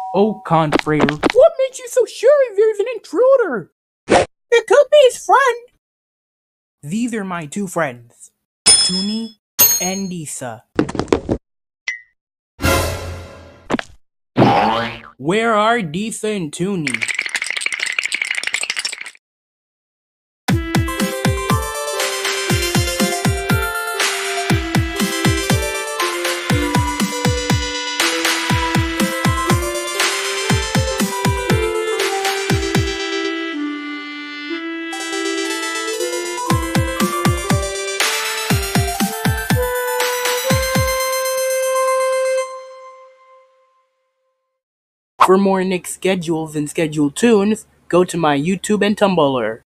Oh, confrere, what makes you so sure there's an intruder? It could be his friend. These are my two friends, Toonie and Lisa. Where are Lisa and Toonie? For more Nick schedules and schedule tunes, go to my YouTube and Tumblr.